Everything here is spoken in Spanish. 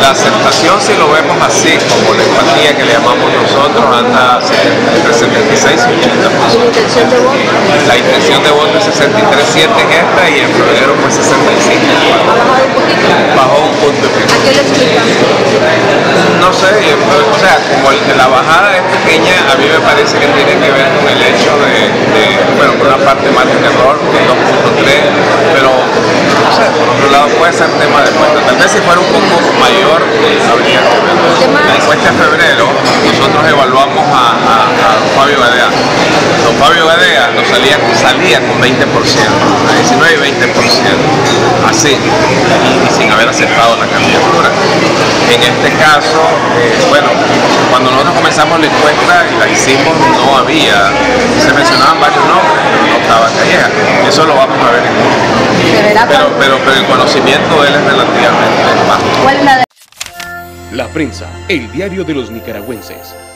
La aceptación, si lo vemos así, como la empatía que le llamamos nosotros, anda entre 76 y 80%. ¿La intención de voto? La intención de voto es 63.7 en esta y en febrero fue 65. ¿Ha bajado un poquito? Bajó un punto. ¿A qué le explican? No sé, o sea, como la bajada es pequeña, a mí me parece que tiene que ver con el hecho bueno, por una parte margen de error, que es 2.3, pero no sé, por otro lado puede ser tema de cuenta. Tal vez si fuera un poco mayor, habría que verlo. La encuesta de febrero, nosotros evaluamos a don Fabio Gadea. Don Fabio Gadea nos salía con 20%, a 19 y 20%, así, y sin haber aceptado la candidatura. En este caso, bueno, cuando nosotros comenzamos la encuesta y la hicimos, no había, se mencionaban varios nombres, pero no estaba Calleja. Eso lo vamos a ver en junio. Pero el conocimiento de él es relativamente bajo. ¿Cuál es la de... La Prensa, el diario de los nicaragüenses.